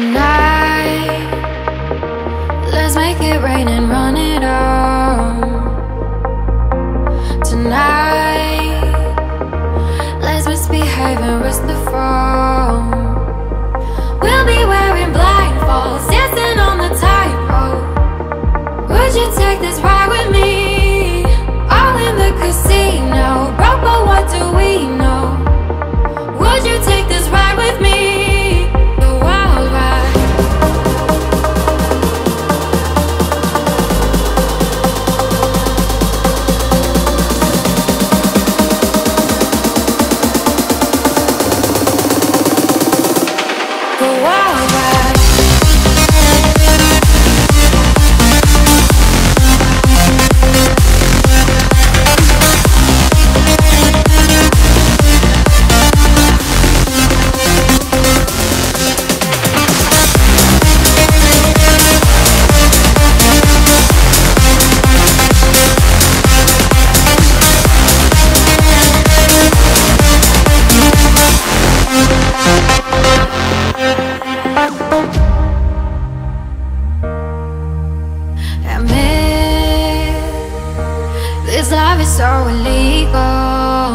Tonight, let's make it rain and run it on. Tonight, let's misbehave and risk the fall. We'll be wearing blindfolds, dancing on the tightrope. Would you take this ride with me? All in the casino, broke, but what do we know? Would you take this ride with me? This love is so illegal.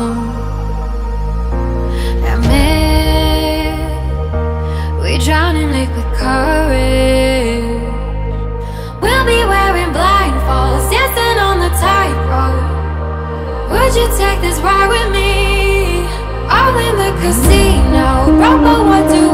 Admit we drown in liquid courage. We'll be wearing blindfolds, dancing on the tightrope. Would you take this ride with me? All in the casino, broke, but what do